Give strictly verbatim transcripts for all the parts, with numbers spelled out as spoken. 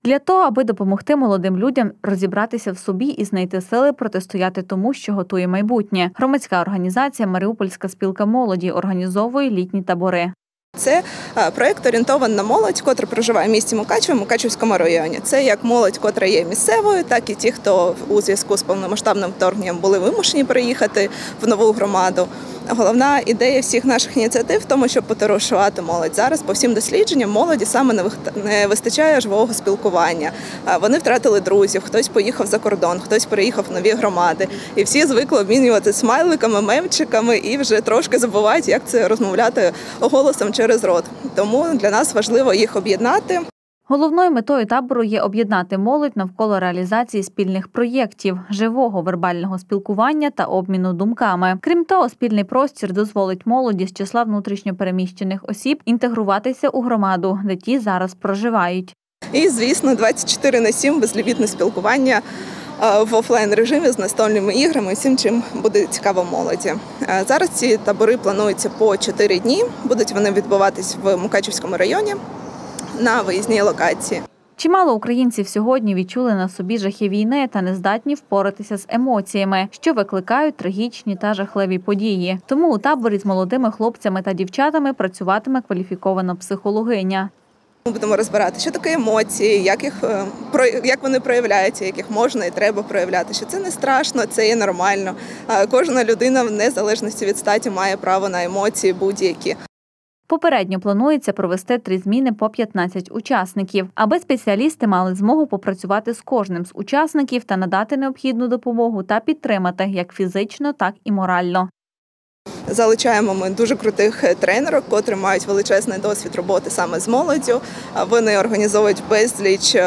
Для того, аби допомогти молодим людям розібратися в собі і знайти сили протистояти тому, що готує майбутнє, громадська організація «Маріупольська спілка молоді» організовує літні табори. Це проєкт орієнтований на молодь, котра проживає в місті Мукачево, Мукачевському районі. Це як молодь, котра є місцевою, так і ті, хто у зв'язку з повномасштабним вторгненням були вимушені переїхати в нову громаду. Головна ідея всіх наших ініціатив в тому, щоб потоваришувати молодь. Зараз по всім дослідженням молоді саме не вистачає живого спілкування. Вони втратили друзів, хтось поїхав за кордон, хтось переїхав в нові громади. І всі звикли обмінювати смайликами, мемчиками і вже трошки забувають, як це розмовляти голосом через рот. Тому для нас важливо їх об'єднати. Головною метою табору є об'єднати молодь навколо реалізації спільних проєктів, живого вербального спілкування та обміну думками. Крім того, спільний простір дозволить молоді з числа внутрішньо переміщених осіб інтегруватися у громаду, де ті зараз проживають. І, звісно, двадцять чотири на сім безлімітне спілкування в офлайн-режимі з настольними іграми, всім, чим буде цікаво молоді. Зараз ці табори плануються по чотири дні, будуть вони відбуватись в Мукачевському районі на виїзній локації. Чимало українців сьогодні відчули на собі жахи війни та не здатні впоратися з емоціями, що викликають трагічні та жахливі події. Тому у таборі з молодими хлопцями та дівчатами працюватиме кваліфікована психологиня. Ми будемо розбирати, що таке емоції, як їх, як вони проявляються, як їх можна і треба проявляти, що це не страшно, це є нормально. Кожна людина, в незалежності від статі, має право на емоції будь-які. Попередньо планується провести три зміни по п'ятнадцять учасників, аби спеціалісти мали змогу попрацювати з кожним з учасників та надати необхідну допомогу та підтримати як фізично, так і морально. Залучаємо ми дуже крутих тренерок, котрі мають величезний досвід роботи саме з молоддю. Вони організовують безліч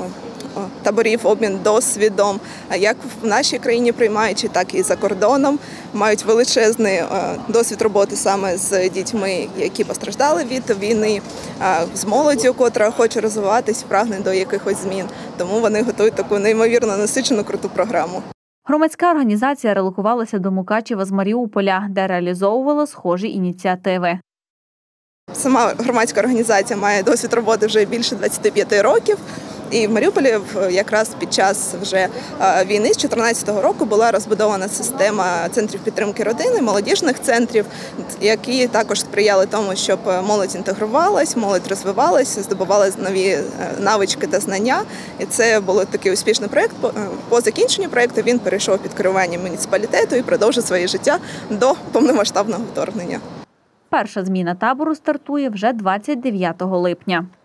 таборів, обмін досвідом, як в нашій країні приймаючи, так і за кордоном. Мають величезний досвід роботи саме з дітьми, які постраждали від війни, з молоддю, котра хоче розвиватись, прагне до якихось змін. Тому вони готують таку неймовірно насичену, круту програму. Громадська організація релокувалася до Мукачева з Маріуполя, де реалізовувала схожі ініціативи. Сама громадська організація має досвід роботи вже більше двадцяти п'яти років. І в Маріуполі якраз під час вже війни з дві тисячі чотирнадцятого року була розбудована система центрів підтримки родини, молодіжних центрів, які також сприяли тому, щоб молодь інтегрувалась, молодь розвивалася, здобувала нові навички та знання. І це був такий успішний проєкт. По закінченню проєкту він перейшов під керування муніципалітету і продовжив своє життя до повномасштабного вторгнення. Перша зміна табору стартує вже двадцять дев'ятого липня.